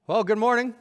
Well, good morning.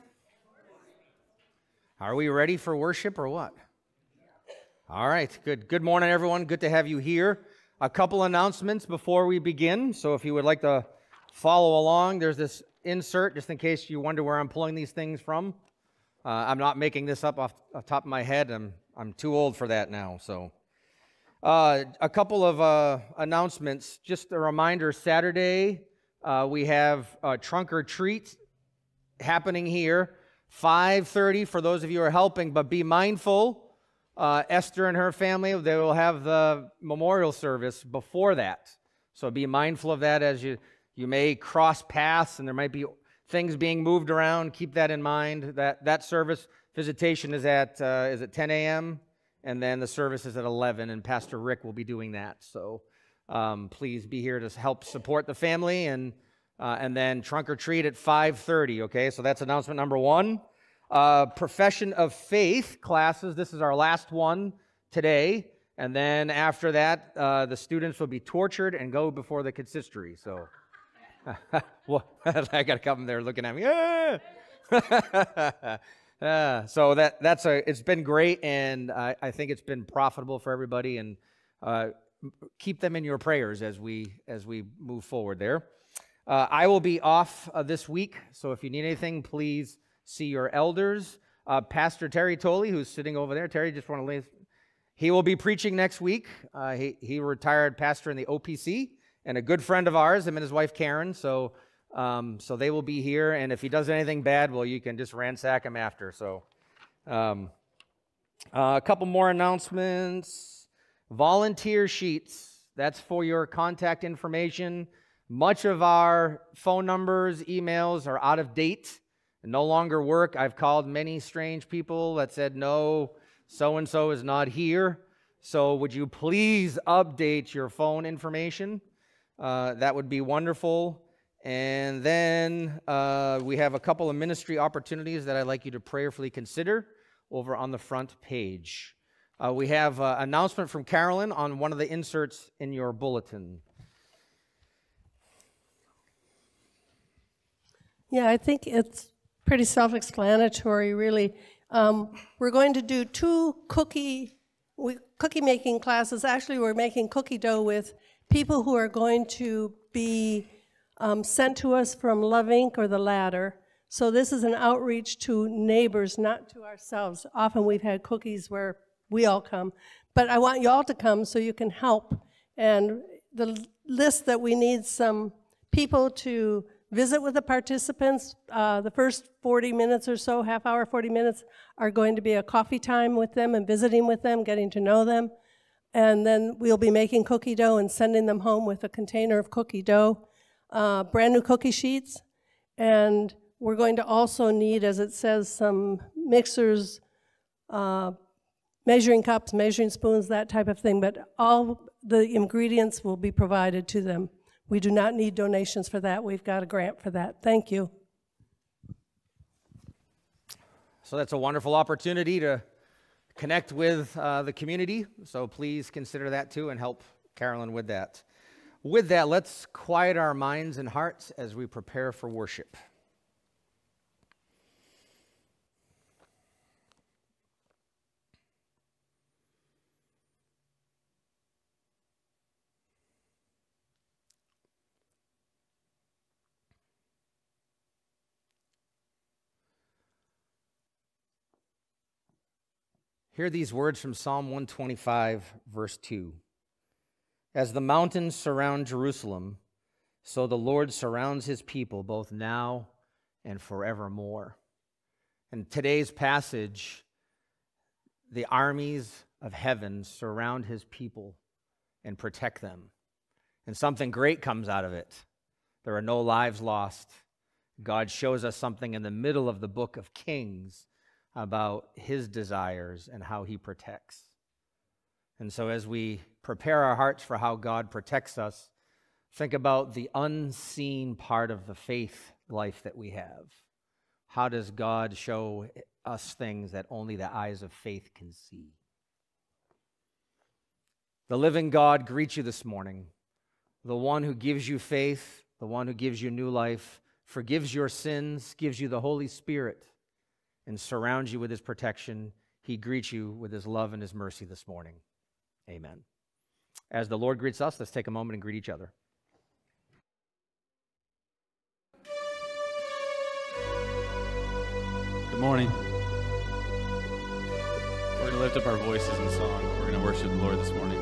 Are we ready for worship or what? All right, good. Good morning, everyone. Good to have you here. A couple announcements before we begin. So if you would like to follow along, there's this insert just in case you wonder where I'm pulling these things from. I'm not making this up off the top of my head. I'm too old for that now. So a couple of announcements. Just a reminder, Saturday we have a trunk or treat happening here, 5:30 for those of you who are helping, but be mindful, Esther and her family, they will have the memorial service before that. So be mindful of that as you may cross paths and there might be things being moved around. Keep that in mind. That service visitation is at 10 a.m. and then the service is at 11, and Pastor Rick will be doing that. So please be here to help support the family, and then trunk or treat at 5:30, okay? So that's announcement number one. Profession of faith classes, this is our last one today. And then after that, the students will be tortured and go before the consistory. So, well, I got a couple there looking at me. So it's been great, and I think it's been profitable for everybody, and keep them in your prayers as we move forward there. I will be off this week, so if you need anything, please see your elders. Pastor Terry Tolley, who's sitting over there, Terry, just want to leave. He will be preaching next week. He retired pastor in the OPC, and a good friend of ours, him and his wife Karen. So they will be here, and if he does anything bad, well, you can just ransack him after. So a couple more announcements. Volunteer sheets. That's for your contact information. Much of our phone numbers, emails are out of date and no longer work. I've called many strange people that said, no, so-and-so is not here. So would you please update your phone information? That would be wonderful. And then we have a couple of ministry opportunities that I'd like you to prayerfully consider over on the front page. We have an announcement from Carolyn on one of the inserts in your bulletin. Yeah, I think it's pretty self-explanatory, really. We're going to do two cookie making classes. Actually, we're making cookie dough with people who are going to be sent to us from Love Inc. or The Ladder. So this is an outreach to neighbors, not to ourselves. Often we've had cookies where we all come. But I want you all to come so you can help. And the list that we need some people to visit with the participants. The first 40 minutes or so, half hour, 40 minutes, are going to be a coffee time with them and visiting with them, getting to know them. And then we'll be making cookie dough and sending them home with a container of cookie dough, brand new cookie sheets. And we're going to also need, as it says, some mixers, measuring cups, measuring spoons, that type of thing. But all the ingredients will be provided to them. We do not need donations for that. We've got a grant for that. Thank you. So that's a wonderful opportunity to connect with the community. So please consider that too and help Carolyn with that. With that, let's quiet our minds and hearts as we prepare for worship. Hear these words from Psalm 125, verse 2. As the mountains surround Jerusalem, so the Lord surrounds his people both now and forevermore. In today's passage, the armies of heaven surround his people and protect them. And something great comes out of it. There are no lives lost. God shows us something in the middle of the book of Kings about his desires and how he protects. And so as we prepare our hearts for how God protects us, think about the unseen part of the faith life that we have. How does God show us things that only the eyes of faith can see? The living God greets you this morning, the one who gives you faith, the one who gives you new life, forgives your sins, gives you the Holy Spirit, and surrounds you with his protection. He greets you with his love and his mercy this morning. Amen. As the Lord greets us, let's take a moment and greet each other. Good morning. We're going to lift up our voices in song. We're going to worship the Lord this morning.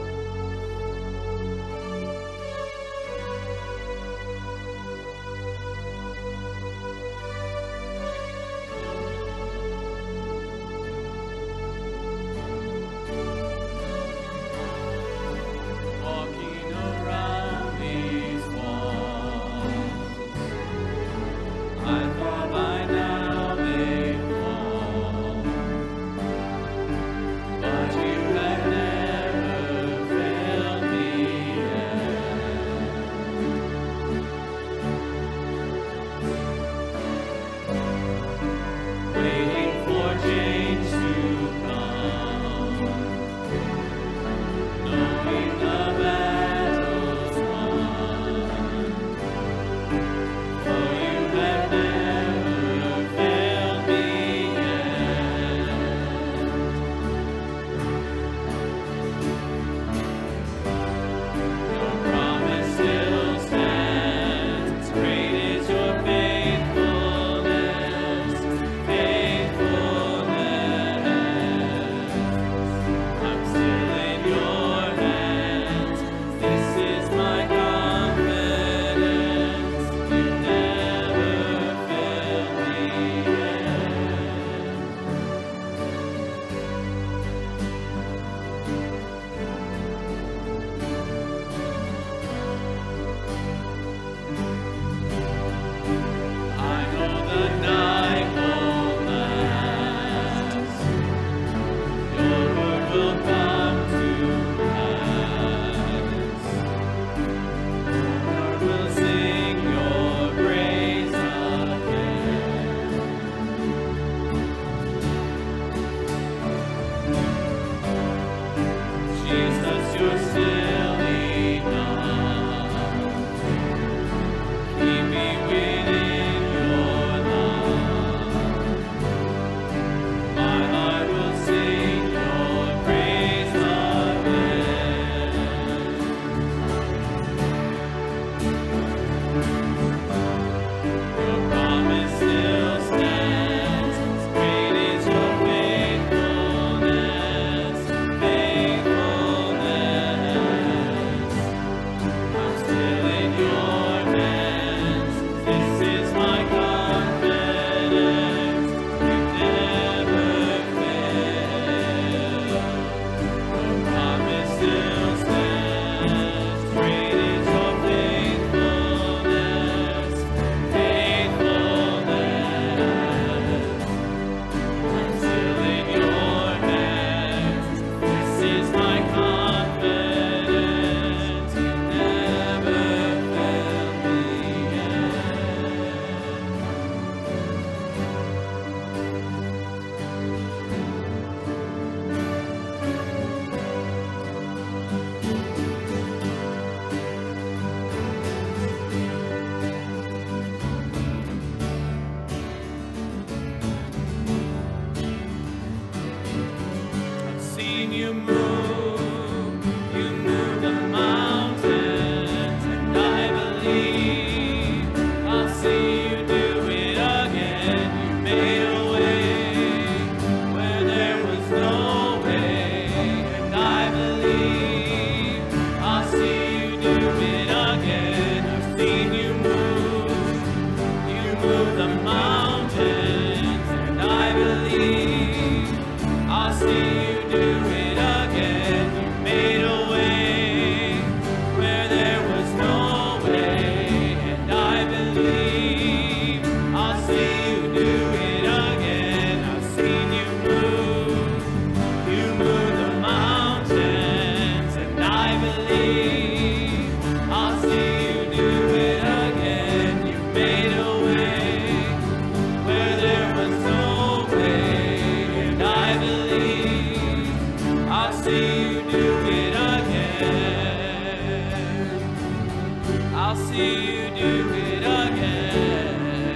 I'll see you do it again.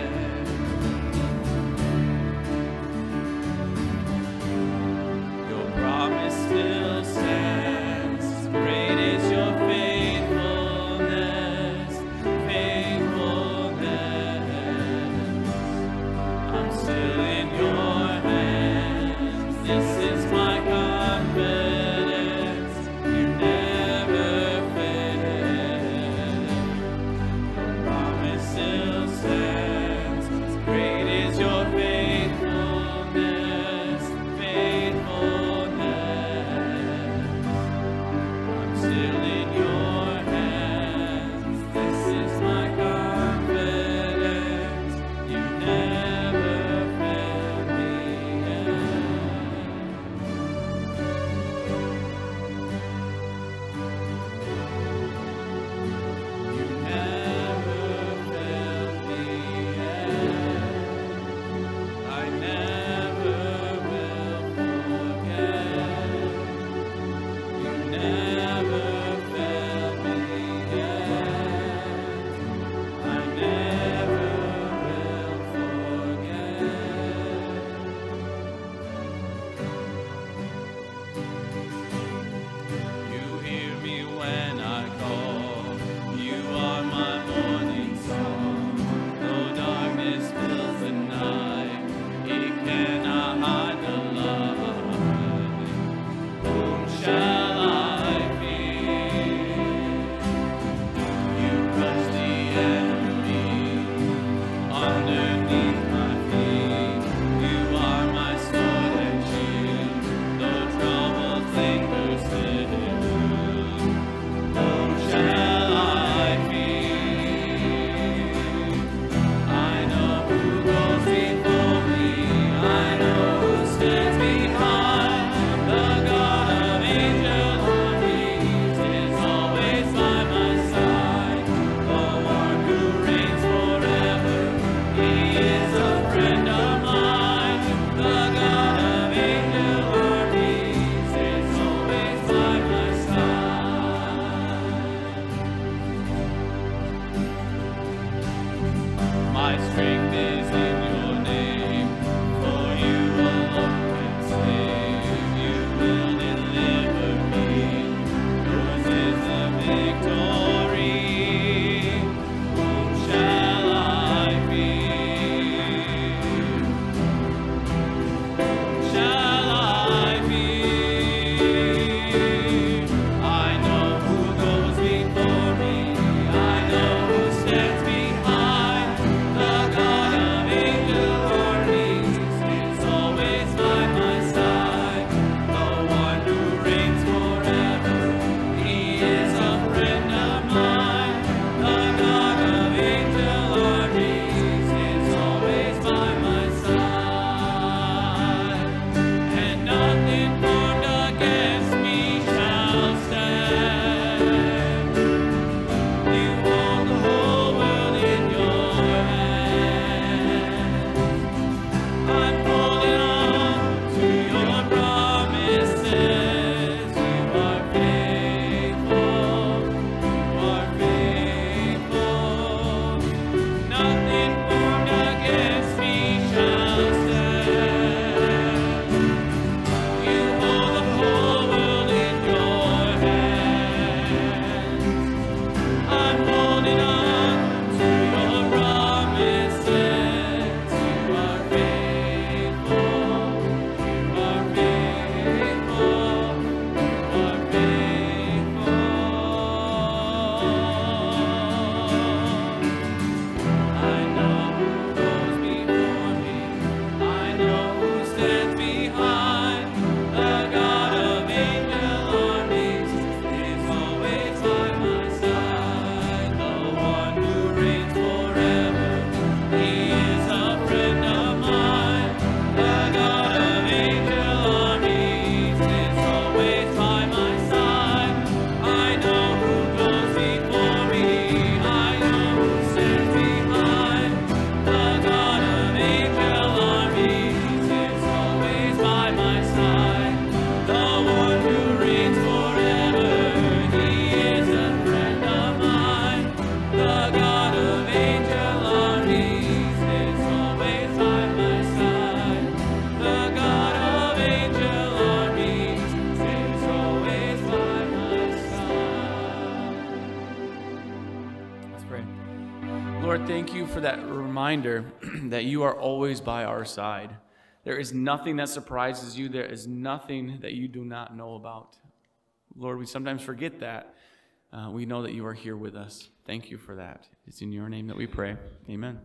Lord, thank you for that reminder that you are always by our side. There is nothing that surprises you. There is nothing that you do not know about. Lord, we sometimes forget that. We know that you are here with us. Thank you for that. It's in your name that we pray. Amen.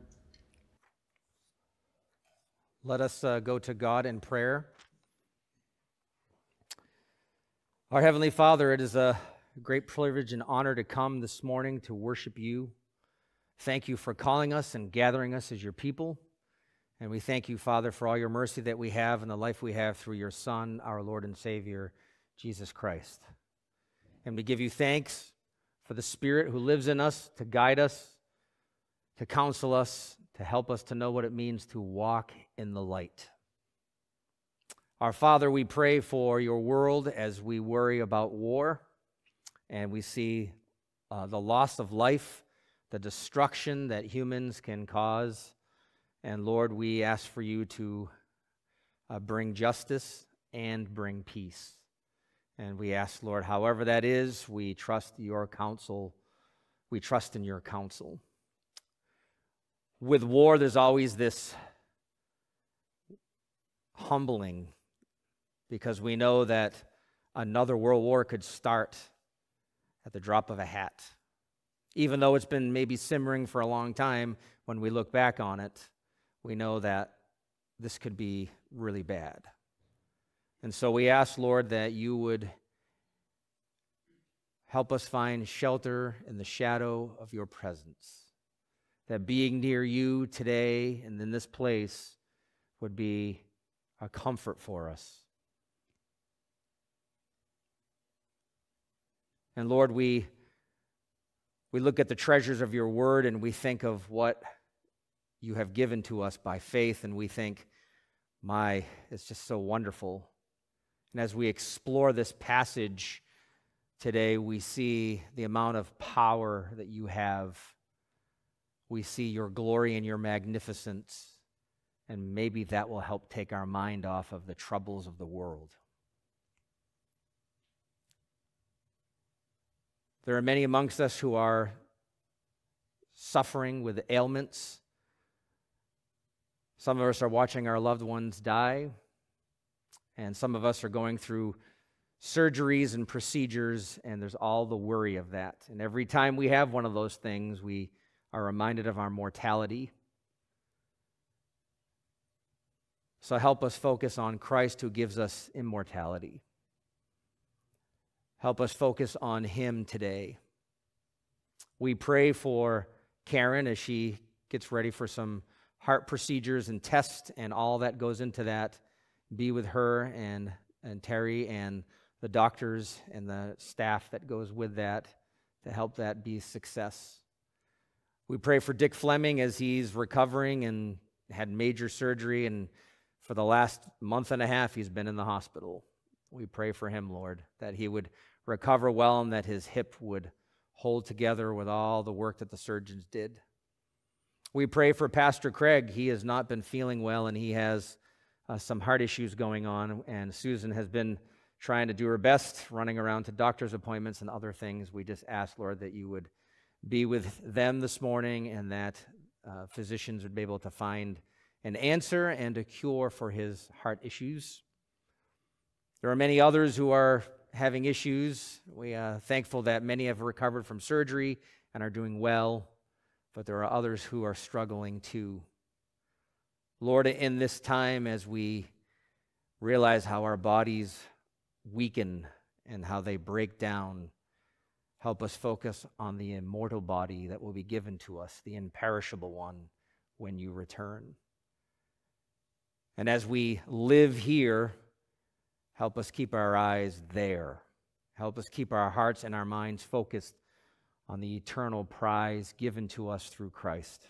Let us go to God in prayer. Our Heavenly Father, it is a a great privilege and honor to come this morning to worship you. Thank you for calling us and gathering us as your people. And we thank you, Father, for all your mercy that we have and the life we have through your Son, our Lord and Savior, Jesus Christ. And we give you thanks for the Spirit who lives in us to guide us, to counsel us, to help us to know what it means to walk in the light. Our Father, we pray for your world as we worry about war and we see the loss of life, the destruction that humans can cause. And Lord, we ask for you to bring justice and bring peace. And we ask, Lord, however that is, we trust your counsel. We trust in your counsel. With war, there's always this humbling, because we know that another world war could start at the drop of a hat. Even though it's been maybe simmering for a long time, when we look back on it, we know that this could be really bad. And so we ask, Lord, that you would help us find shelter in the shadow of your presence, that being near you today and in this place would be a comfort for us. And Lord, we look at the treasures of your word and we think of what you have given to us by faith, and we think, it's just so wonderful. And as we explore this passage today, we see the amount of power that you have. We see your glory and your magnificence, and maybe that will help take our mind off of the troubles of the world. There are many amongst us who are suffering with ailments. Some of us are watching our loved ones die, and some of us are going through surgeries and procedures, and there's all the worry of that. And every time we have one of those things, we are reminded of our mortality. So help us focus on Christ who gives us immortality. Help us focus on him today. We pray for Karen as she gets ready for some heart procedures and tests and all that goes into that. Be with her and Terry and the doctors and the staff that goes with that to help that be a success. We pray for Dick Fleming as he's recovering and had major surgery, and for the last month and a half he's been in the hospital. We pray for him, Lord, that he would recover well and that his hip would hold together with all the work that the surgeons did. We pray for Pastor Craig. He has not been feeling well, and he has some heart issues going on, and Susan has been trying to do her best, running around to doctor's appointments and other things. We just ask, Lord, that you would be with them this morning and that physicians would be able to find an answer and a cure for his heart issues. There are many others who are having issues. We are thankful that many have recovered from surgery and are doing well, but there are others who are struggling too. Lord, in this time as we realize how our bodies weaken and how they break down, help us focus on the immortal body that will be given to us, the imperishable one, when you return. And as we live here, help us keep our eyes there. Help us keep our hearts and our minds focused on the eternal prize given to us through Christ.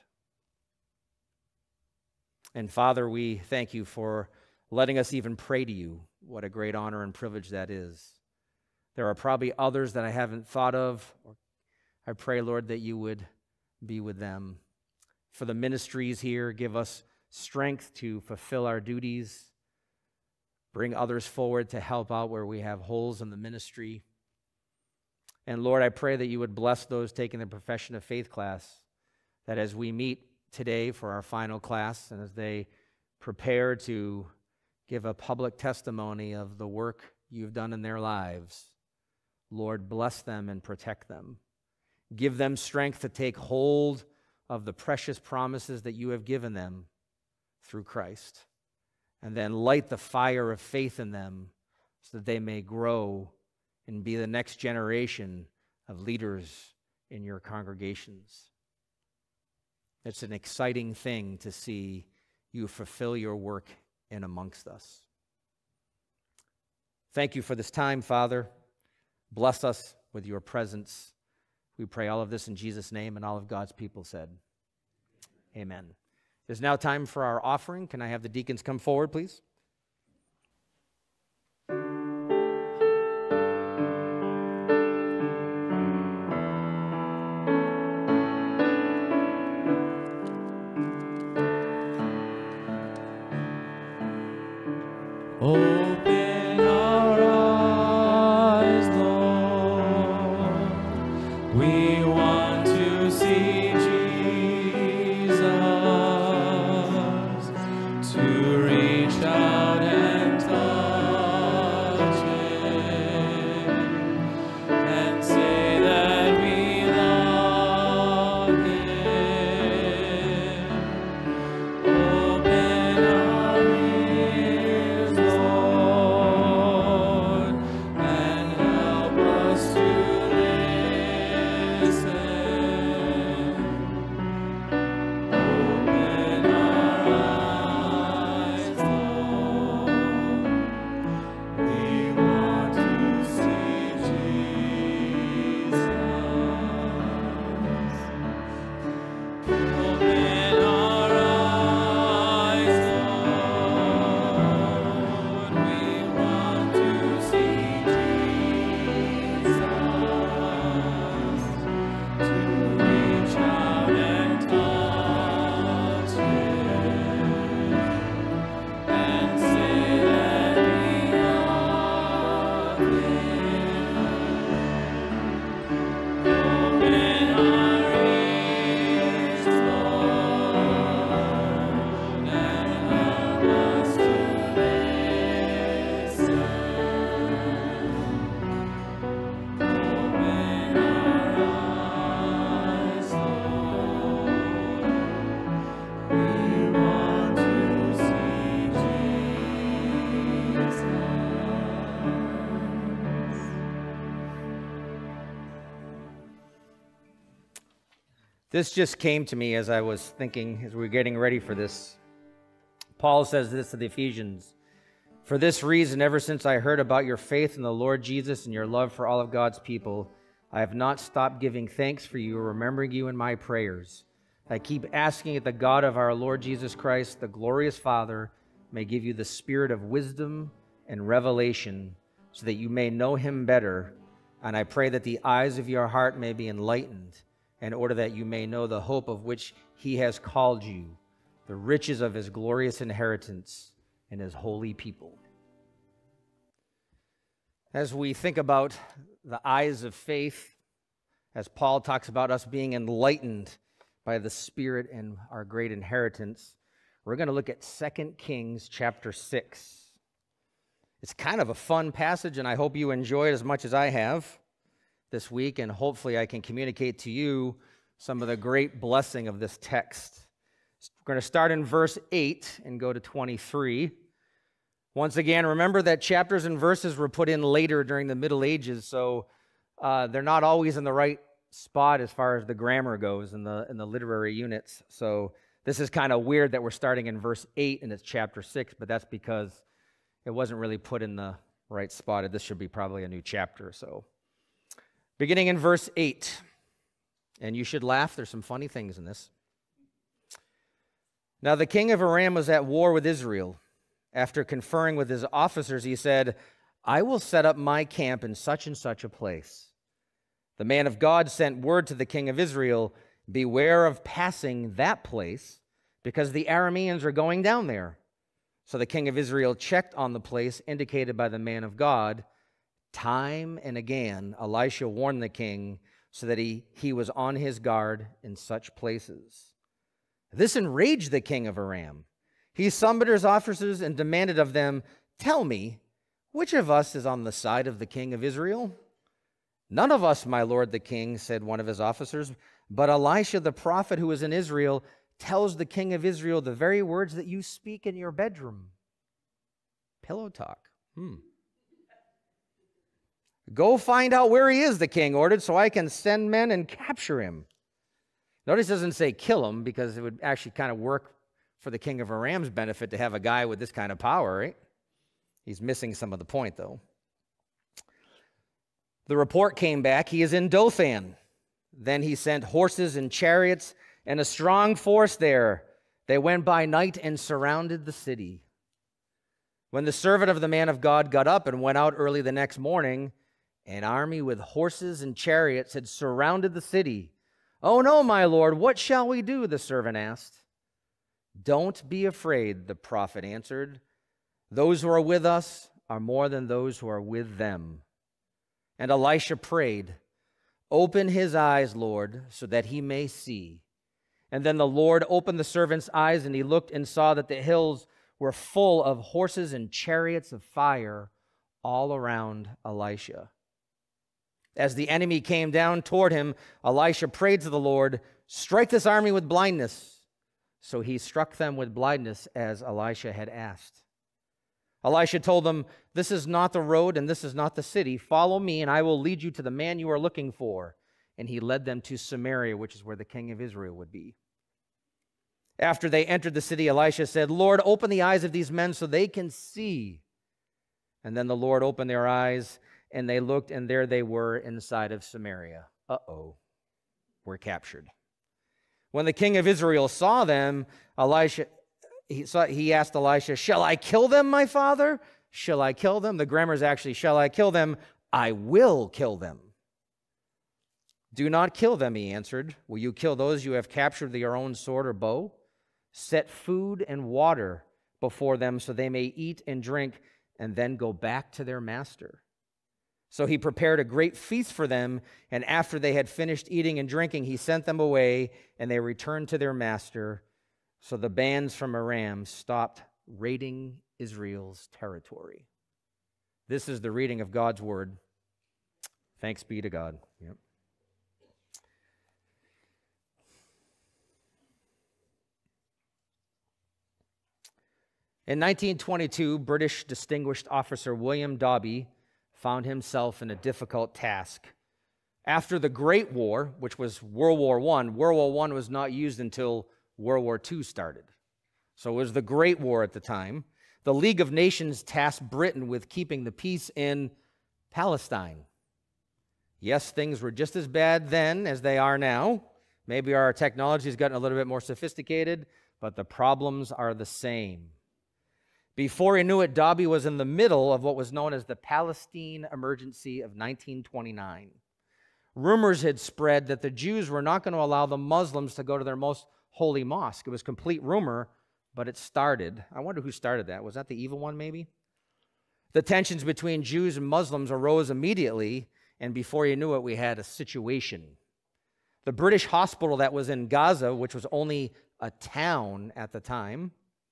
And Father, we thank you for letting us even pray to you. What a great honor and privilege that is. There are probably others that I haven't thought of. I pray, Lord, that you would be with them. For the ministries here, give us strength to fulfill our duties. Bring others forward to help out where we have holes in the ministry. And Lord, I pray that you would bless those taking the Profession of Faith class, that as we meet today for our final class and as they prepare to give a public testimony of the work you've done in their lives, Lord, bless them and protect them. Give them strength to take hold of the precious promises that you have given them through Christ, and then light the fire of faith in them so that they may grow and be the next generation of leaders in your congregations. It's an exciting thing to see you fulfill your work in amongst us. Thank you for this time, Father. Bless us with your presence. We pray all of this in Jesus' name, and all of God's people said, amen. It's now time for our offering. Can I have the deacons come forward, please? Open our eyes, Lord. We want to see Jesus, to reach out and touch Him, and say that we love Him. Open our ears, Lord, and help us to listen. Open our eyes, Lord. We want to see Jesus. Open our eyes, Lord. We want to see Jesus, to reach out and touch Him, and say that we love Him. Open our ears, Lord, and help us to listen. Open our eyes, Lord. We want to see Jesus. This just came to me as I was thinking, as we were getting ready for this. Paul says this to the Ephesians: "For this reason, ever since I heard about your faith in the Lord Jesus and your love for all of God's people, I have not stopped giving thanks for you, remembering you in my prayers. I keep asking that the God of our Lord Jesus Christ, the glorious Father, may give you the spirit of wisdom and revelation so that you may know him better. And I pray that the eyes of your heart may be enlightened, in order that you may know the hope of which he has called you, the riches of his glorious inheritance in his holy people." As we think about the eyes of faith, as Paul talks about us being enlightened by the Spirit and our great inheritance, we're going to look at 2 Kings chapter 6. It's kind of a fun passage, and I hope you enjoy it as much as I have this week, and hopefully I can communicate to you some of the great blessing of this text. We're going to start in verse 8 and go to 23. Once again, remember that chapters and verses were put in later during the Middle Ages, so they're not always in the right spot as far as the grammar goes in the literary units. So this is kind of weird that we're starting in verse 8 and it's chapter 6, but that's because it wasn't really put in the right spot. This should be probably a new chapter. So beginning in verse 8, and you should laugh, there's some funny things in this. "Now the king of Aram was at war with Israel. After conferring with his officers, he said, 'I will set up my camp in such and such a place.' The man of God sent word to the king of Israel, 'Beware of passing that place, because the Arameans are going down there.' So the king of Israel checked on the place indicated by the man of God. Time and again, Elisha warned the king so that he was on his guard in such places. This enraged the king of Aram. He summoned his officers and demanded of them, 'Tell me, which of us is on the side of the king of Israel?' 'None of us, my lord the king,' said one of his officers, 'but Elisha the prophet who is in Israel tells the king of Israel the very words that you speak in your bedroom.'" Pillow talk. Go find out where he is, the king ordered, so I can send men and capture him. Notice it doesn't say kill him, because it would actually kind of work for the king of Aram's benefit to have a guy with this kind of power, right? He's missing some of the point, though. The report came back, he is in Dothan. Then he sent horses and chariots and a strong force there. They went by night and surrounded the city. When the servant of the man of God got up and went out early the next morning, an army with horses and chariots had surrounded the city. "Oh no, my lord, what shall we do?" the servant asked. "Don't be afraid," the prophet answered. "Those who are with us are more than those who are with them." And Elisha prayed, "Open his eyes, Lord, so that he may see." And then the Lord opened the servant's eyes, and he looked and saw that the hills were full of horses and chariots of fire all around Elisha. As the enemy came down toward him, Elisha prayed to the Lord, "Strike this army with blindness." So he struck them with blindness as Elisha had asked. Elisha told them, "This is not the road and this is not the city. Follow me and I will lead you to the man you are looking for." And he led them to Samaria, which is where the king of Israel would be. After they entered the city, Elisha said, "Lord, open the eyes of these men so they can see." And then the Lord opened their eyes, and they looked, and there they were inside of Samaria. Uh-oh, we're captured. When the king of Israel saw them, he asked Elisha, "Shall I kill them, my father? Shall I kill them?" The grammar is actually, "Shall I kill them? I will kill them." "Do not kill them," he answered. "Will you kill those you have captured with your own sword or bow? Set food and water before them so they may eat and drink and then go back to their master." So he prepared a great feast for them, and after they had finished eating and drinking, he sent them away, and they returned to their master. So the bands from Aram stopped raiding Israel's territory. This is the reading of God's word. Thanks be to God. Yep. In 1922, British distinguished officer William Dobbie found himself in a difficult task. After the Great War, which was World War I, World War I was not used until World War II started. So it was the Great War at the time. The League of Nations tasked Britain with keeping the peace in Palestine. Yes, things were just as bad then as they are now. Maybe our technology has gotten a little bit more sophisticated, but the problems are the same. Before he knew it, Dobbie was in the middle of what was known as the Palestine Emergency of 1929. Rumors had spread that the Jews were not going to allow the Muslims to go to their most holy mosque. It was complete rumor, but it started. I wonder who started that. Was that the evil one, maybe? The tensions between Jews and Muslims arose immediately, and before you knew it, we had a situation. The British hospital that was in Gaza, which was only a town at the time,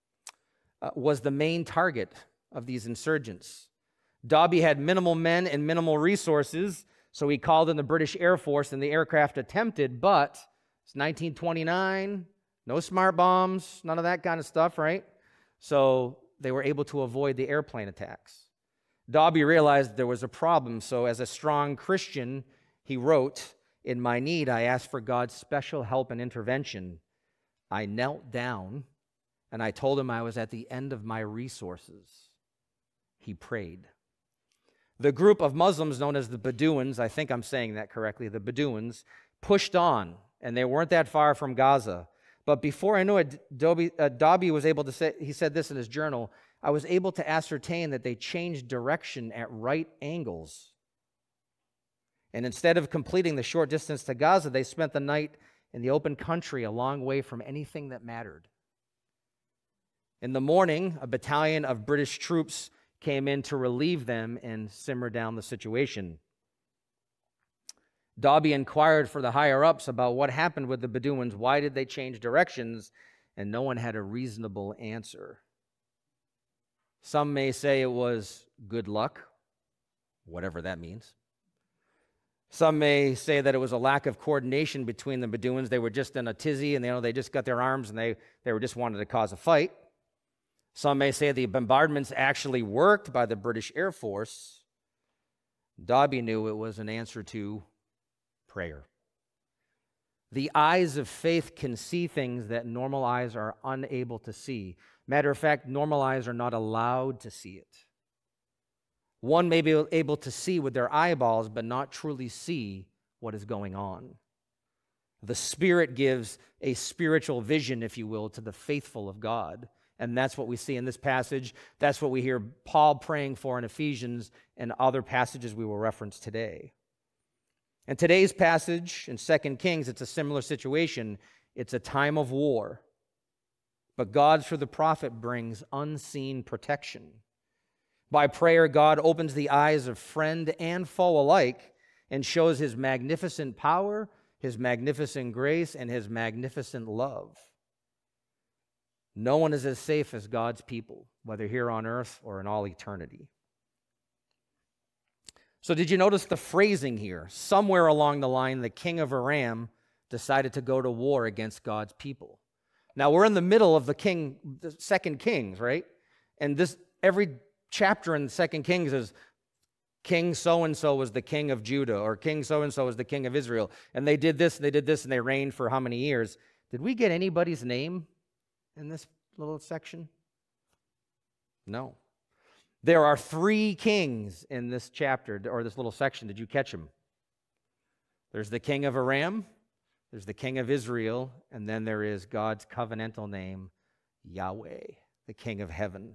was the main target of these insurgents. Dobbie had minimal men and minimal resources, so he called in the British Air Force, and the aircraft attempted, but it's 1929, no smart bombs, none of that kind of stuff, right? So they were able to avoid the airplane attacks. Dobbie realized there was a problem, so as a strong Christian, he wrote, "In my need, I asked for God's special help and intervention. I knelt down, and I told him I was at the end of my resources." He prayed. The group of Muslims known as the Bedouins, I think I'm saying that correctly, the Bedouins, pushed on, and they weren't that far from Gaza. But before I knew it, Dobbie was able to say, he said this in his journal, "I was able to ascertain that they changed direction at right angles. And instead of completing the short distance to Gaza, they spent the night in the open country a long way from anything that mattered. In the morning, a battalion of British troops came in to relieve them and simmer down the situation. Dobbie inquired for the higher-ups about what happened with the Bedouins. Why did they change directions? And no one had a reasonable answer. Some may say it was good luck, whatever that means. Some may say that it was a lack of coordination between the Bedouins. They were just in a tizzy, and they just got their arms, and they were just wanted to cause a fight. Some may say the bombardments actually worked by the British Air Force. Dobby knew it was an answer to prayer. The eyes of faith can see things that normal eyes are unable to see. Matter of fact, normal eyes are not allowed to see it. One may be able to see with their eyeballs, but not truly see what is going on. The Spirit gives a spiritual vision, if you will, to the faithful of God. And that's what we see in this passage. That's what we hear Paul praying for in Ephesians and other passages we will reference today. In today's passage in 2 Kings, it's a similar situation. It's a time of war. But God, through the prophet, brings unseen protection. By prayer, God opens the eyes of friend and foe alike and shows his magnificent power, his magnificent grace, and his magnificent love. No one is as safe as God's people, whether here on earth or in all eternity. So did you notice the phrasing here? Somewhere along the line, the king of Aram decided to go to war against God's people. Now, we're in the middle of the 2 Kings, right? And every chapter in 2 Kings is King so-and-so was the king of Judah, or King so-and-so was the king of Israel. And they did this, and they did this, and they reigned for how many years? Did we get anybody's name in this little section? No. There are 3 kings in this chapter, or this little section. Did you catch them? There's the king of Aram, there's the king of Israel, and then there is God's covenantal name, Yahweh, the king of heaven.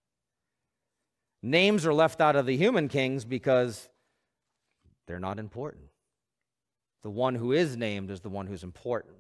Names are left out of the human kings because they're not important. The one who is named is the one who's important.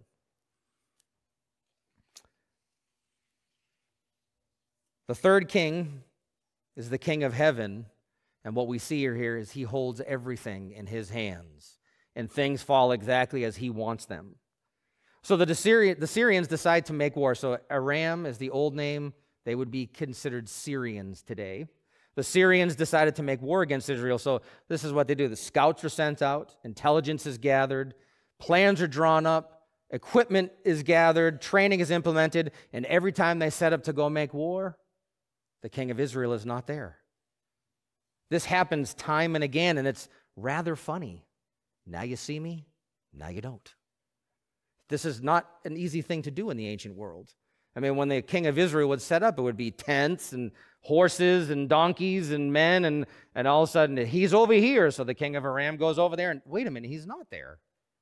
The third king is the king of heaven, and what we see here is he holds everything in his hands, and things fall exactly as he wants them. So the Syrians decide to make war. So Aram is the old name. They would be considered Syrians today. The Syrians decided to make war against Israel, so this is what they do. The scouts are sent out, intelligence is gathered, plans are drawn up, equipment is gathered, training is implemented, and every time they set up to go make war, the king of Israel is not there. This happens time and again, and it's rather funny. Now you see me, now you don't. This is not an easy thing to do in the ancient world. I mean, when the king of Israel would set up, it would be tents and horses and donkeys and men, and all of a sudden, he's over here. So the king of Aram goes over there, and wait a minute, he's not there.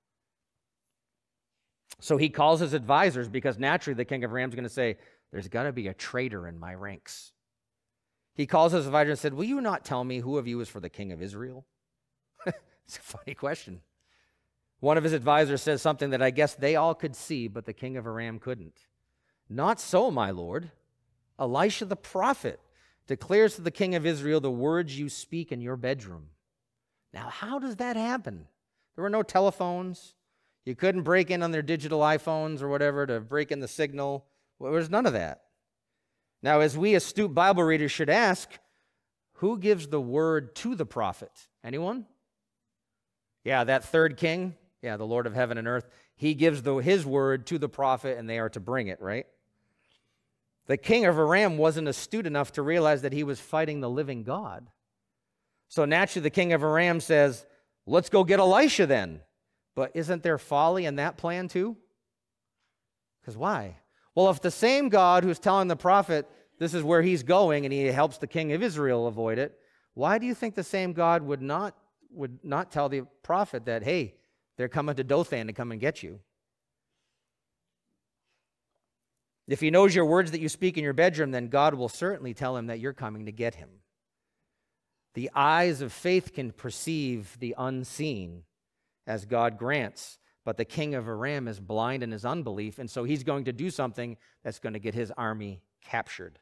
So he calls his advisors, because naturally the king of Aram is going to say, there's got to be a traitor in my ranks. He calls his advisor and said, will you not tell me who of you is for the king of Israel? It's a funny question. One of his advisors says something that I guess they all could see, but the king of Aram couldn't. Not so, my lord. Elisha the prophet declares to the king of Israel the words you speak in your bedroom. Now, how does that happen? There were no telephones. You couldn't break in on their digital iPhones or whatever to break in the signal. Well, there was none of that. Now, as we astute Bible readers should ask, who gives the word to the prophet? Anyone? Yeah, that third king. Yeah, the Lord of heaven and earth. He gives his word to the prophet, and they are to bring it, right? The king of Aram wasn't astute enough to realize that he was fighting the living God. So naturally, the king of Aram says, let's go get Elisha then. But isn't there folly in that plan too? Because why? Well, if the same God who's telling the prophet this is where he's going and he helps the king of Israel avoid it, why do you think the same God would not tell the prophet that, hey, they're coming to Dothan to come and get you? If he knows your words that you speak in your bedroom, then God will certainly tell him that you're coming to get him. The eyes of faith can perceive the unseen as God grants, but the king of Aram is blind in his unbelief, and so he's going to do something that's going to get his army captured.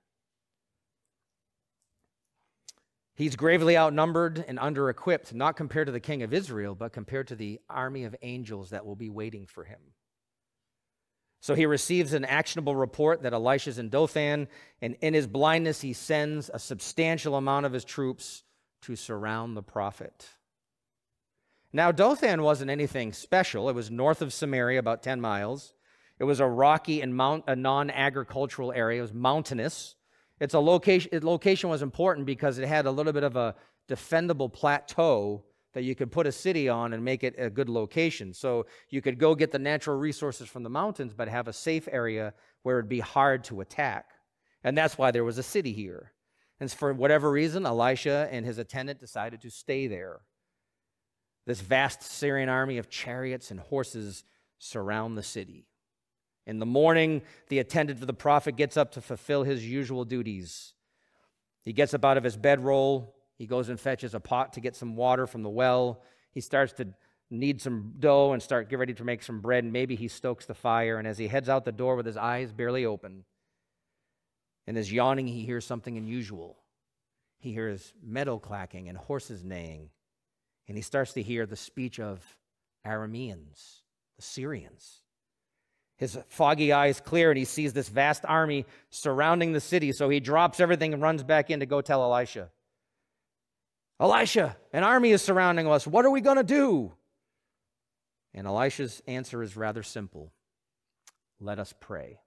He's gravely outnumbered and under-equipped, not compared to the king of Israel, but compared to the army of angels that will be waiting for him. So he receives an actionable report that Elisha's in Dothan, and in his blindness he sends a substantial amount of his troops to surround the prophet. Now, Dothan wasn't anything special. It was north of Samaria, about 10 miles. It was a rocky and a non-agricultural area. It was mountainous. Its location was important because it had a little bit of a defendable plateau that you could put a city on and make it a good location. So you could go get the natural resources from the mountains, but have a safe area where it'd be hard to attack. And that's why there was a city here. And for whatever reason, Elisha and his attendant decided to stay there. This vast Syrian army of chariots and horses surround the city. In the morning, the attendant of the prophet gets up to fulfill his usual duties. He gets up out of his bedroll. He goes and fetches a pot to get some water from the well. He starts to knead some dough and get ready to make some bread. And maybe he stokes the fire. And as he heads out the door with his eyes barely open, and is yawning, he hears something unusual. He hears meadow clacking and horses neighing. And he starts to hear the speech of Arameans, the Syrians. His foggy eyes clear, and he sees this vast army surrounding the city. So he drops everything and runs back in to go tell Elisha. Elisha, an army is surrounding us. What are we going to do? And Elisha's answer is rather simple. Let us pray.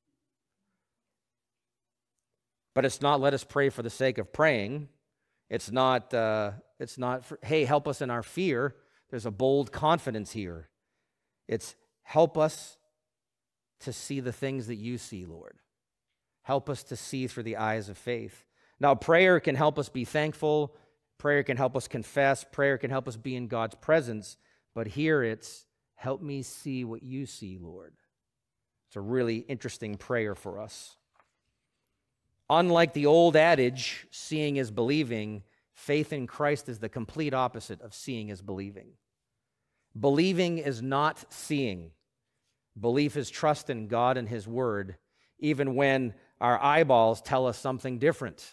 But it's not let us pray for the sake of praying. It's not hey, help us in our fear. There's a bold confidence here. It's help us to see the things that you see, Lord. Help us to see through the eyes of faith. Now, prayer can help us be thankful. Prayer can help us confess. Prayer can help us be in God's presence. But here it's, help me see what you see, Lord. It's a really interesting prayer for us. Unlike the old adage, seeing is believing, faith in Christ is the complete opposite of seeing is believing. Believing is not seeing. Belief is trust in God and His Word, even when our eyeballs tell us something different.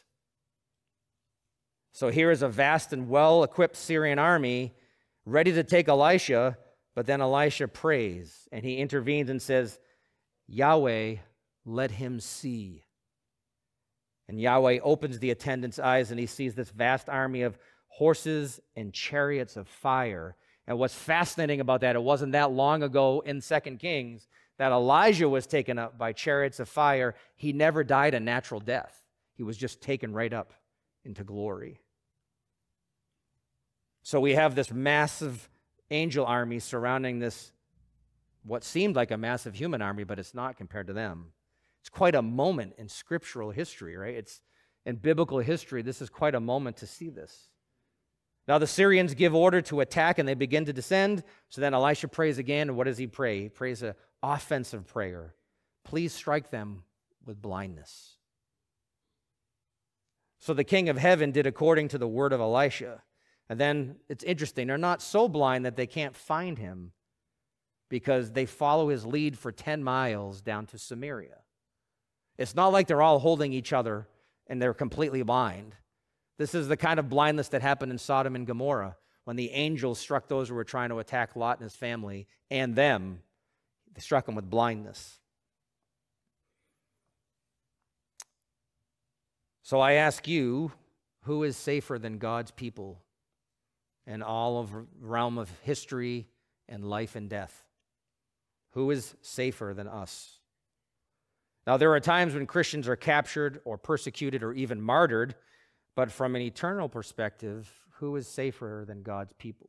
So here is a vast and well-equipped Syrian army ready to take Elisha, but then Elisha prays, and he intervenes and says, Yahweh, let him see. And Yahweh opens the attendant's eyes, and he sees this vast army of horses and chariots of fire. And what's fascinating about that, it wasn't that long ago in 2 Kings that Elijah was taken up by chariots of fire. He never died a natural death. He was just taken right up into glory. So we have this massive angel army surrounding this, what seemed like a massive human army, but it's not compared to them. It's quite a moment in scriptural history, right? It's in biblical history, this is quite a moment to see this. Now the Syrians give order to attack and they begin to descend. So then Elisha prays again. And what does he pray? He prays an offensive prayer. Please strike them with blindness. So the king of heaven did according to the word of Elisha. And then it's interesting. They're not so blind that they can't find him because they follow his lead for 10 miles down to Samaria. It's not like they're all holding each other and they're completely blind. This is the kind of blindness that happened in Sodom and Gomorrah when the angels struck those who were trying to attack Lot and his family and them. They struck them with blindness. So I ask you, who is safer than God's people in all of the realm of history and life and death? Who is safer than us? Now, there are times when Christians are captured or persecuted or even martyred, but from an eternal perspective, who is safer than God's people?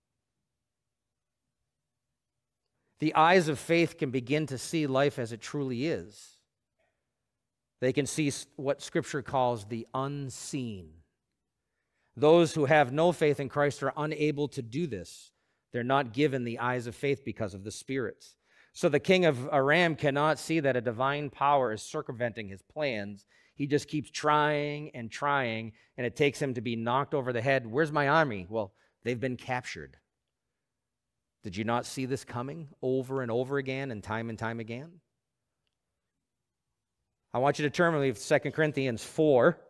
The eyes of faith can begin to see life as it truly is. They can see what Scripture calls the unseen. Those who have no faith in Christ are unable to do this. They're not given the eyes of faith because of the Spirit. So the king of Aram cannot see that a divine power is circumventing his plans. He just keeps trying, and it takes him to be knocked over the head. Where's my army? Well, they've been captured. Did you not see this coming over and over again and time again? I want you to turn with me to 2 Corinthians 4.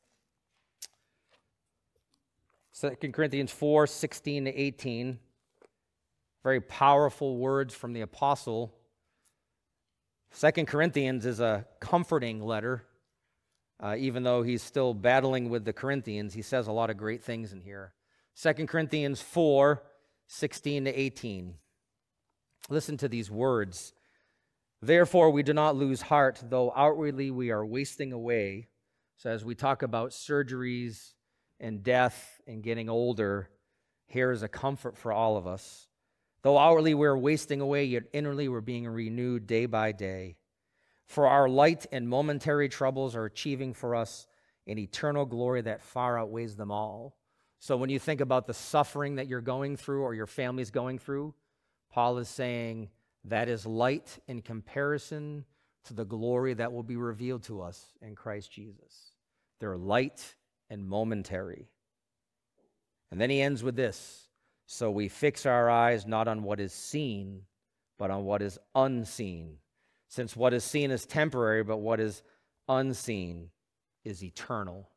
2 Corinthians 4, 16 to 18. Very powerful words from the apostle. 2 Corinthians is a comforting letter. Even though he's still battling with the Corinthians, he says a lot of great things in here. 2 Corinthians 4, 16 to 18. Listen to these words. Therefore, we do not lose heart, though outwardly we are wasting away. So as we talk about surgeries and death and getting older, here is a comfort for all of us. Though outwardly we're wasting away, yet inwardly we're being renewed day by day. For our light and momentary troubles are achieving for us an eternal glory that far outweighs them all. So when you think about the suffering that you're going through or your family's going through, Paul is saying that is light in comparison to the glory that will be revealed to us in Christ Jesus. They're light and momentary. And then he ends with this: so we fix our eyes not on what is seen, but on what is unseen. Since what is seen is temporary, but what is unseen is eternal.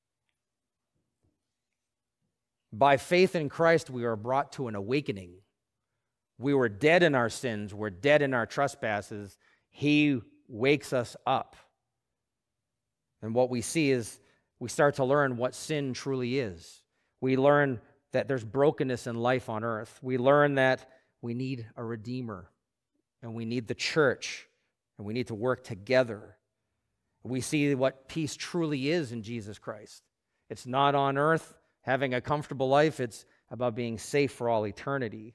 By faith in Christ, we are brought to an awakening. We were dead in our sins. We're dead in our trespasses. He wakes us up. And what we see is we start to learn what sin truly is. We learn that there's brokenness in life on earth. We learn that we need a Redeemer, and we need the church, and we need to work together. We see what peace truly is in Jesus Christ. It's not on earth having a comfortable life. It's about being safe for all eternity.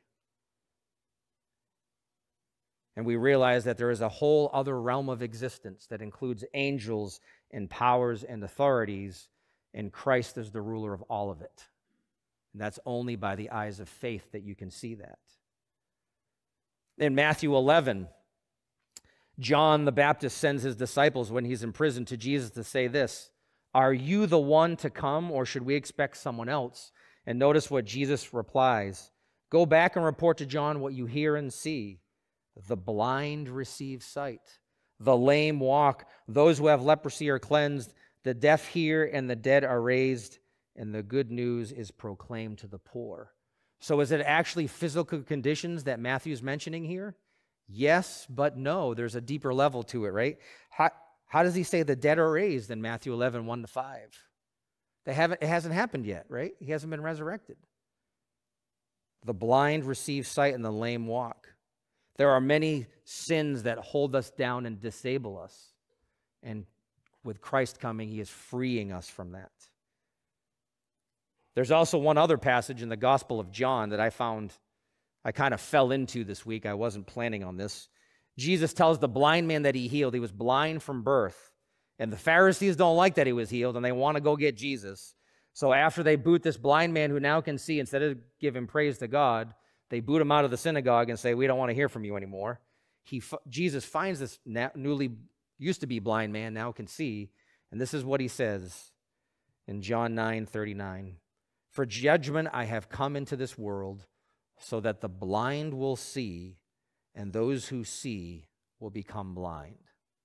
And we realize that there is a whole other realm of existence that includes angels and powers and authorities, and Christ is the ruler of all of it. And that's only by the eyes of faith that you can see that. In Matthew 11, John the Baptist sends his disciples when he's in prison to Jesus to say this: are you the one to come, or should we expect someone else? And notice what Jesus replies: go back and report to John what you hear and see. The blind receive sight, the lame walk, those who have leprosy are cleansed, the deaf hear, and the dead are raised, and the good news is proclaimed to the poor. So is it actually physical conditions that Matthew's mentioning here? Yes, but no. There's a deeper level to it, right? How does he say the dead are raised in Matthew 11, 1-5? It hasn't happened yet, right? He hasn't been resurrected. The blind receive sight and the lame walk. There are many sins that hold us down and disable us. And with Christ coming, he is freeing us from that. There's also one other passage in the Gospel of John that I found I kind of fell into this week. I wasn't planning on this. Jesus tells the blind man that he healed. He was blind from birth. And the Pharisees don't like that he was healed, and they want to go get Jesus. So after they boot this blind man who now can see, instead of giving praise to God, they boot him out of the synagogue and say, we don't want to hear from you anymore. Jesus finds this newly used to be blind man, now can see, and this is what he says in John 9:39. For judgment I have come into this world, so that the blind will see, and those who see will become blind.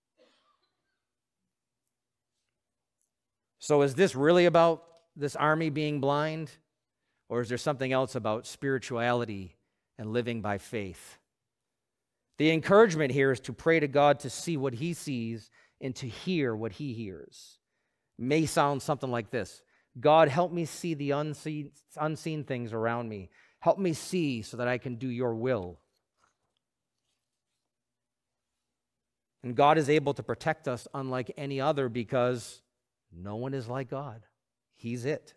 So is this really about this army being blind? Or is there something else about spirituality and living by faith? The encouragement here is to pray to God to see what he sees and to hear what he hears. It may sound something like this: God, help me see the unseen things around me. Help me see so that I can do your will. And God is able to protect us unlike any other, because no one is like God. He's it.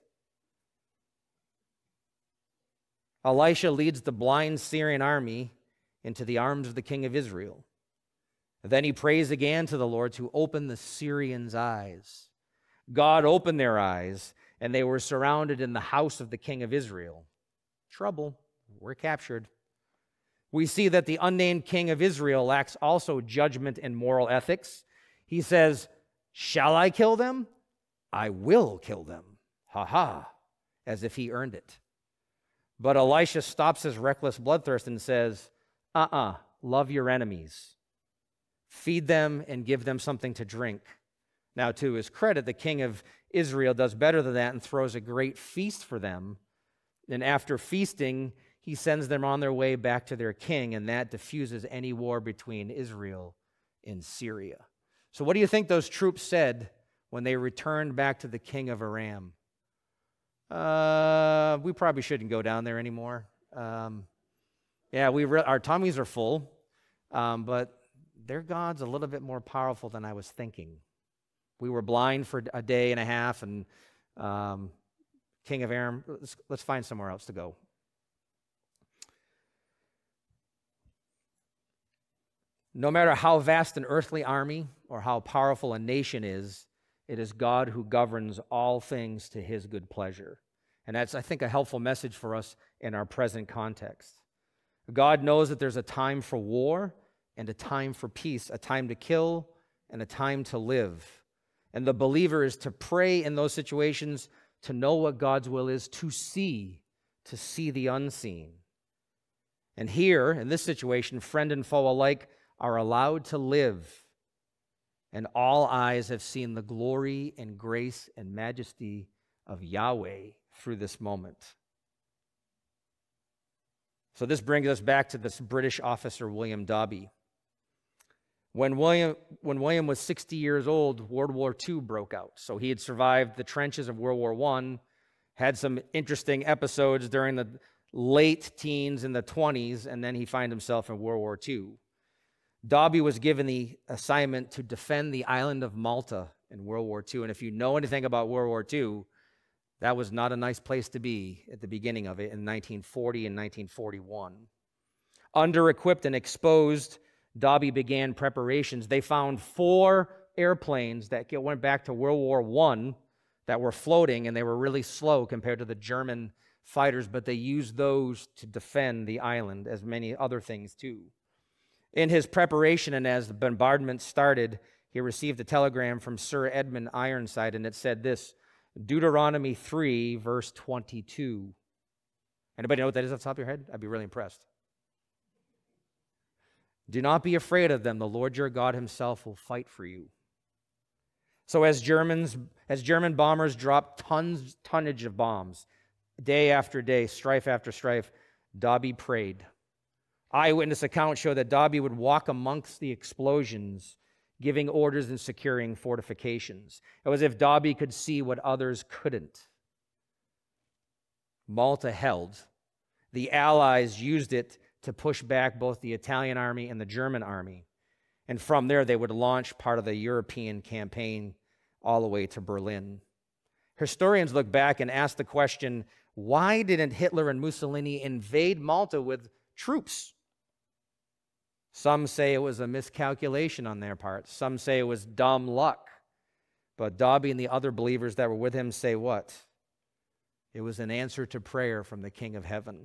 Elisha leads the blind Syrian army into the arms of the king of Israel. Then he prays again to the Lord to open the Syrians' eyes. God opened their eyes, and they were surrounded in the house of the king of Israel. Trouble. We're captured. We see that the unnamed king of Israel lacks also judgment and moral ethics. He says, shall I kill them? I will kill them. Ha ha, as if he earned it. But Elisha stops his reckless bloodthirst and says, love your enemies. Feed them and give them something to drink. Now, to his credit, the king of Israel does better than that and throws a great feast for them. And after feasting, he sends them on their way back to their king, and that diffuses any war between Israel and Syria. So what do you think those troops said when they returned back to the king of Aram? We probably shouldn't go down there anymore. Our tummies are full, but their God's a little bit more powerful than I was thinking. We were blind for a day and a half, and king of Aram. Let's find somewhere else to go. No matter how vast an earthly army or how powerful a nation is, it is God who governs all things to his good pleasure. And that's, I think, a helpful message for us in our present context. God knows that there's a time for war and a time for peace, a time to kill and a time to live. And the believer is to pray in those situations, to know what God's will is, to see the unseen. And here, in this situation, friend and foe alike are allowed to live, and all eyes have seen the glory and grace and majesty of Yahweh through this moment. So this brings us back to this British officer, William Dobbie. When William was 60 years old, World War II broke out. So he had survived the trenches of World War I, had some interesting episodes during the late teens and the 20s, and then he found himself in World War II. Dobbie was given the assignment to defend the island of Malta in World War II. And if you know anything about World War II, that was not a nice place to be at the beginning of it in 1940 and 1941. Under-equipped and exposed, Dobbie began preparations. They found 4 airplanes that went back to World War I that were floating, and they were really slow compared to the German fighters, but they used those to defend the island, as many other things too. In his preparation, and as the bombardment started, he received a telegram from Sir Edmund Ironside, and it said this, Deuteronomy 3, verse 22. Anybody know what that is off the top of your head? I'd be really impressed. Do not be afraid of them. The Lord your God himself will fight for you. So as German bombers dropped tonnage of bombs, day after day, strife after strife, Dobbie prayed. Eyewitness accounts show that Dobbie would walk amongst the explosions, giving orders and securing fortifications. It was as if Dobbie could see what others couldn't. Malta held. The Allies used it to push back both the Italian army and the German army. And from there, they would launch part of the European campaign all the way to Berlin. Historians look back and ask the question, why didn't Hitler and Mussolini invade Malta with troops? Some say it was a miscalculation on their part. Some say it was dumb luck. But Dobbie and the other believers that were with him say what? It was an answer to prayer from the King of Heaven.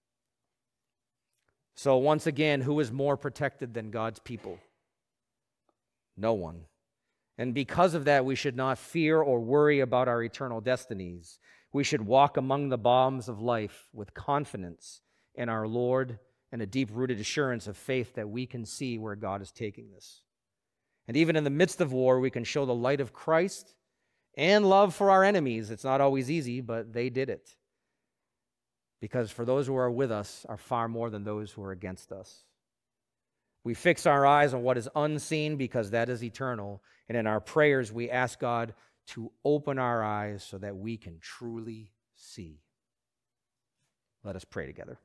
So once again, who is more protected than God's people? No one. And because of that, we should not fear or worry about our eternal destinies. We should walk among the bombs of life with confidence in our Lord and a deep-rooted assurance of faith that we can see where God is taking this. And even in the midst of war, we can show the light of Christ and love for our enemies. It's not always easy, but they did it. Because for those who are with us are far more than those who are against us. We fix our eyes on what is unseen because that is eternal. And in our prayers, we ask God to open our eyes so that we can truly see. Let us pray together.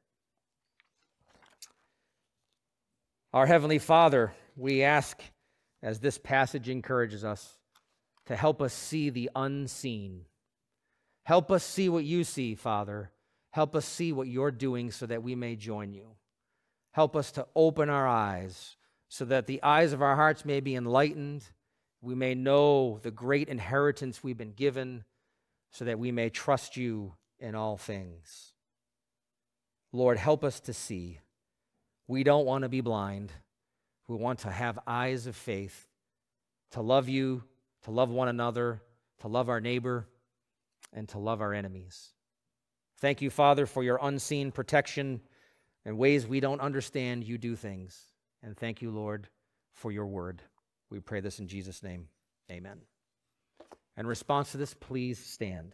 Our Heavenly Father, we ask, as this passage encourages us, to help us see the unseen. Help us see what you see, Father. Help us see what you're doing so that we may join you. Help us to open our eyes so that the eyes of our hearts may be enlightened. We may know the great inheritance we've been given so that we may trust you in all things. Lord, help us to see. We don't want to be blind. We want to have eyes of faith, to love you, to love one another, to love our neighbor, and to love our enemies. Thank you, Father, for your unseen protection and ways we don't understand. You do things. And thank you, Lord, for your word. We pray this in Jesus' name. Amen. In response to this, please stand.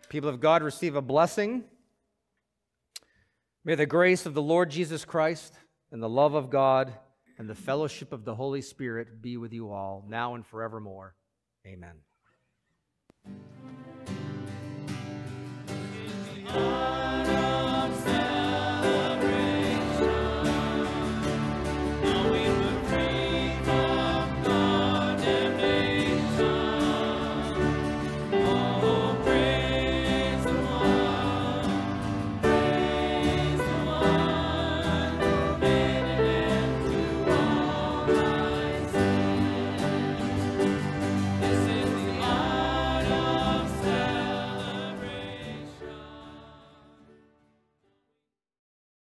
People of God, receive a blessing. May the grace of the Lord Jesus Christ and the love of God and the fellowship of the Holy Spirit be with you all, now and forevermore. Amen.